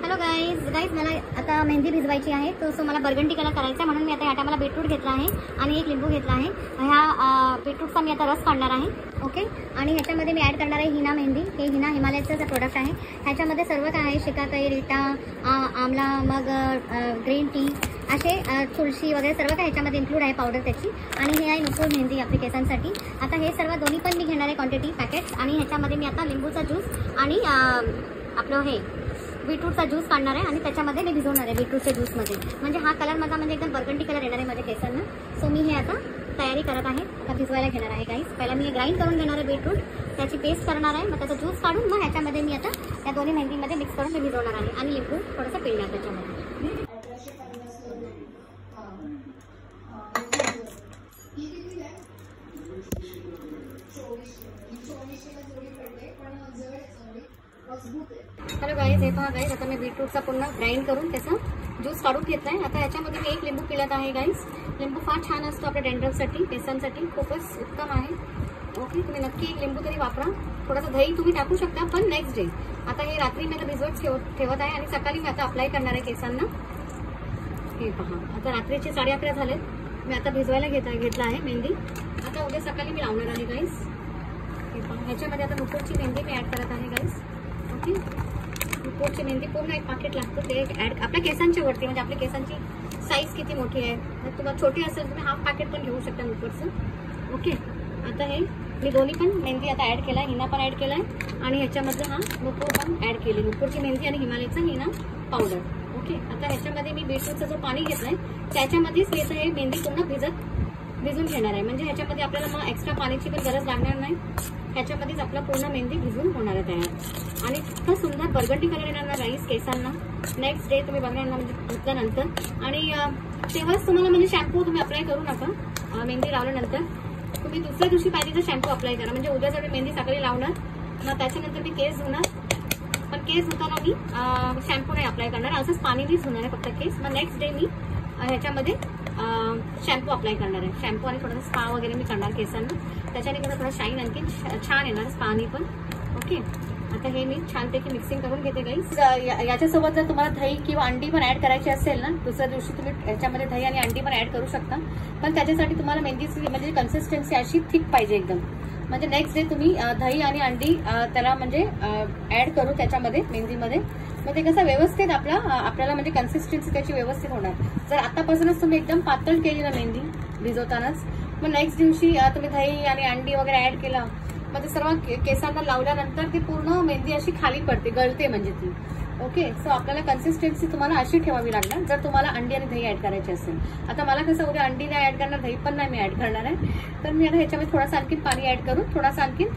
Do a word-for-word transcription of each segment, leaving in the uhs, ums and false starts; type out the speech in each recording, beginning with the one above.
Hello guys guys मला आता मेहंदी भिजवायची आहे. तो सो मला बर्गंडी कलर करायचा आहे, म्हणून मी आता ह्या टायमाला बीटरूट घेतला आहे आणि एक लिंबू घेतला आहे. ह्या बीटरूटचा मी आता रस काढणार आहे. ओके, आणि ह्याच्यामध्ये मी ॲड करणार आहे हिना मेहंदी. हे हिना हिमालयाचं प्रोडक्ट आहे. ह्याच्यामध्ये सर्व काय आहे, शिकाकाई, रिटा, आमला, मग ग्रीन टी, असे तुळशी वगैरे सर्व काय ह्याच्यामध्ये इन्क्लूड आहे पावडर त्याची. आणि हे आहे नुपूर मेहंदी आपली केसांसाठी. आता हे सर्व दोन्ही पण मी घेणार आहे क्वांटिटी पॅकेट्स. आणि ह्याच्यामध्ये मी आता लिंबूचा ज्यूस आणि आपलं हे बीटरूटचा ज्यूस काढणार आहे आणि त्याच्यामध्ये मी भिजवणार आहे बीटरूटच्या ज्यूसमध्ये. म्हणजे हा कलर माझा म्हणजे एकदम बर्गंडी कलर येणार आहे माझ्या केसांना. सो मी हे आता तयारी करत आहे, आता भिजवायला घेणार आहे गाईस. पहिला मी हे ग्राइंड करून घेणार आहे बीटरूट, त्याची पेस्ट करणार आहे. मग त्याचा ज्यूस काढून मग ह्याच्यामध्ये मी आता या दोन्ही मेहंदीमध्ये मिक्स करून मी भिजवणार आहे आणि लिंबू थोडंसं पिळणार त्याच्यामध्ये. हॅलो गाईज, हे पहा गाईज, आता मी बीटरूटचा पूर्ण ग्राइंड करून त्याचा ज्यूस काढून घेतला आहे. आता याच्यामध्ये मी एक लिंबू पिळत आहे गाईज. लिंबू फार छान असतो आपल्या डॅन्ड्रफसाठी, केसांसाठी खूपच उत्तम आहे. ओके, तुम्ही नक्की एक लिंबू तरी वापरा. थोडासा दही तुम्ही टाकू शकता, पण नेक्स्ट डे. आता हे रात्री मी आता भिजवत ठेव ठेवत आहे आणि सकाळी मी आता अप्लाय करणार आहे केसांना. हे पहा, आता रात्रीचे साडे अकरा झाले, मी आता भिजवायला घेत घेतला आहे मेहंदी. आता उद्या सकाळी मी लावणार आहे गाईज. हे पहा, ह्याच्यामध्ये आता नुपूरची मेहंदी मी ॲड करत आहे गाईज. ओके, नुपूरची मेहंदी पूर्ण एक पाकिट लागतं, ते ॲड आपल्या केसांच्या वरती, म्हणजे आपल्या केसांची साईज किती मोठी आहे. जर तुम्हाला छोटी असेल तुम्ही हाफ पॅकेट पण घेऊ शकता नुपूरचं. ओके, आता हे मी दोन्ही पण मेहंदी आता ॲड केला आहे, हिना पण ॲड केला आहे आणि ह्याच्यामध्ये हा नुपूर पण ॲड केली, नुपूरची मेहंदी आणि हिमालयाचा हिना पावडर. ओके, आता ह्याच्यामध्ये मी बीटरूटचं जो पाणी घेतलं आहे त्याच्यामध्येच मी हे मेहंदी पूर्ण भिजत भिजून घेणार आहे. म्हणजे ह्याच्यामध्ये आपल्याला मग एक्स्ट्रा पाण्याची पण गरज लागणार नाही. ह्याच्यामध्येच आपला पूर्ण मेहंदी भिजून होणार आहे तयार. आणि इतका सुंदर बर्गंडी कलर येणार ना राईस केसांना. नेक्स्ट डे तुम्ही बघणार ना, म्हणजे धुतल्यानंतर. आणि तेव्हाच तुम्हाला म्हणजे शॅम्पू तुम्ही अप्लाय करू नका. मेहंदी लावल्यानंतर तुम्ही दुसऱ्या दिवशी पाहिजे तर शॅम्पू अप्लाय करा. म्हणजे उद्या जर मेहंदी सकाळी लावणार, मग त्याच्यानंतर मी केस धुणार, पण केस धुताना मी शॅम्पू नाही अप्लाय करणार, असंच पाणीनेच धुणार आहे फक्त केस. मग नेक्स्ट डे मी ह्याच्यामध्ये शॅम्पू अप्लाय करणार आहे. शॅम्पू आणि थोडंसं स्पा वगैरे मी करणार केसांना, त्याच्याने कसं थोडं शाईन आणखी छान येणार स्पानी पण. ओके, आता हे मी छानपैकी मिक्सिंग करून घेते गाईस. याच्यासोबत जर तुम्हाला दही किंवा अंडी पण ऍड करायची असेल ना, दुसऱ्या दिवशी तुम्ही याच्यामध्ये दही आणि अंडी पण ऍड करू शकता. पण त्याच्यासाठी तुम्हाला मेहंदीची म्हणजे कन्सिस्टन्सी अशी थिक पाहिजे एकदम. म्हणजे नेक्स्ट डे तुम्ही दही आणि अंडी त्याला म्हणजे ऍड करू त्याच्यामध्ये मेहंदीमध्ये. मग ते कसं व्यवस्थित आपला आपल्याला म्हणजे कन्सिस्टन्सी त्याची व्यवस्थित होणार. जर आतापासूनच तुम्ही एकदम पातळ केली ना मेहंदी भिजवतानाच, मग नेक्स्ट दिवशी तुम्ही दही आणि अंडी वगैरे ऍड केला, मग ते सर्व केसांना लावल्यानंतर ती पूर्ण मेहंदी अशी खाली पडते, गळते म्हणजे ती. ओके, सो आपल्याला कन्सिस्टन्सी तुम्हाला अशी ठेवावी लागणार जर तुम्हाला अंडी आणि दही ऍड करायची असेल. आता मला कसं उद्या अंडी नाही ऍड करणार, दही पण नाही मी ऍड करणार आहे, तर मी आता ह्याच्यामध्ये थोडासा आणखी पाणी ऍड करून थोडासा आणखी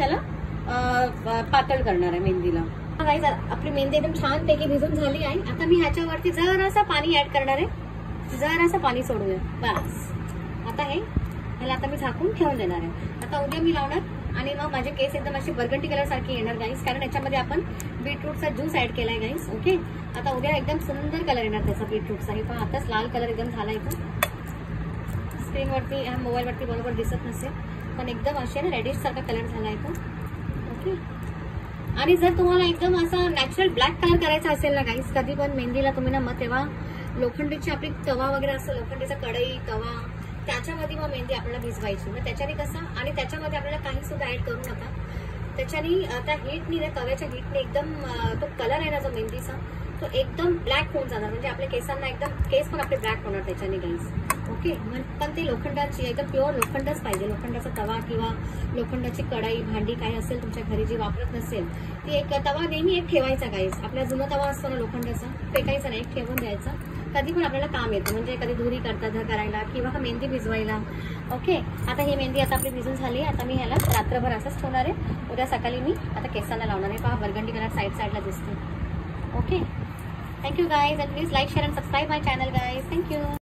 त्याला पातळ करणार आहे मेहंदीला. गाईज, आपली मेहंदी एकदम छानपैकी भिजून झाली आहे. आता मी ह्याच्यावरती जरासा पाणी ऍड करणार आहे, जरासा पाणी सोडूया बस. आता हे ह्याला आता मी झाकून ठेवून देणार आहे. आता उद्या मी लावणार आणि मग माझे केस एकदम अशी बर्गंडी कलर सारखी येणार गाईस, कारण याच्यामध्ये आपण बीटरूटचा ज्यूस ऍड केलाय गाईस. ओके, आता उद्या एकदम सुंदर कलर येणार त्याचा बीटरूटचा. हे पण आताच लाल कलर एकदम झाला इथं स्क्रीनवरती, मोबाईलवरती बरोबर दिसत नसेल, पण एकदम असे ना रेडिश सारखा कलर झाला इथं. ओके, आणि जर तुम्हाला एकदम असा नॅचरल ब्लॅक कलर करायचा असेल ना गाईस, कधी पण मेहंदीला तुम्ही ना, मग तेव्हा लोखंडीची आपली तवा वगैरे असं लोखंडीचा कढई तवा त्याच्यामध्ये मग मेहंदी आपल्याला भिजवायची. मग त्याच्याने कसं, आणि त्याच्यामध्ये आपल्याला काही सुद्धा ऍड करू नका. त्याच्याने त्या हीटनी ना, तव्याच्या हीटने एकदम तो कलर आहे ना जो मेहंदीचा, तो एकदम ब्लॅक होऊन जाणार. म्हणजे आपल्या केसांना एकदम केस पण आपले ब्लॅक होणार त्याच्याने गाईस. ओके, पण ते लोखंडाची एकदम प्युअर लोखंडच पाहिजे. लोखंडाचा तवा किंवा लोखंडाची कढई भांडी काही असेल तुमच्या घरी जी वापरत नसेल, ती एक तवा नेहमी एक ठेवायचा गाईस. आपला जुना तवा असतो ना लोखंडाचा, फेकायचा नाही, एक ठेवून द्यायचा. कधी पण आपल्याला काम येतं, म्हणजे कधी धुरी करता धर करायला किंवा मेहंदी भिजवायला. ओके, आता ही मेहंदी आता आपली भिजून झाली. आता मी ह्याला रात्रभर असंच ठेवणार आहे. उद्या सकाळी मी आता केसांना लावणार आहे. पहा बर्गंडी कलर साईड साईडला दिसते. Okay, thank you guys, and please like share and subscribe my channel guys. Thank you.